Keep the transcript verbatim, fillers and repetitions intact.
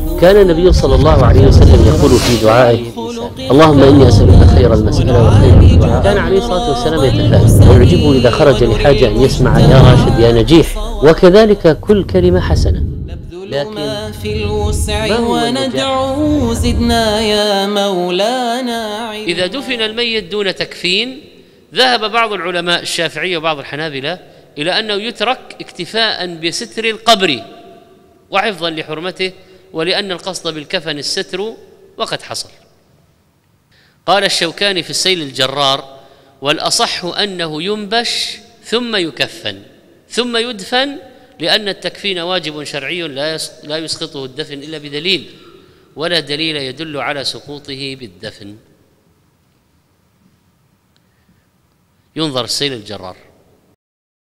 كان النبي صلى الله عليه وسلم يقول في دعائه: اللهم إني أسألك خير المسألة وخير الدعاء. كان عليه الصلاة والسلام يتفائل ويعجبه إذا خرج لحاجة أن يسمع: يا راشد يا نجيح. وكذلك كل كلمة حسنة، لكن في الوسع وندعو زدنا يا مولانا. إذا دفن الميت دون تكفين، ذهب بعض العلماء الشافعية وبعض الحنابلة إلى أنه يترك اكتفاء بستر القبر وحفظا لحرمته، ولأن القصد بالكفن الستر وقد حصل. قال الشوكاني في السيل الجرار: والأصح أنه ينبش ثم يكفن ثم يدفن، لأن التكفين واجب شرعي لا يسقطه الدفن إلا بدليل، ولا دليل يدل على سقوطه بالدفن. ينظر السيل الجرار.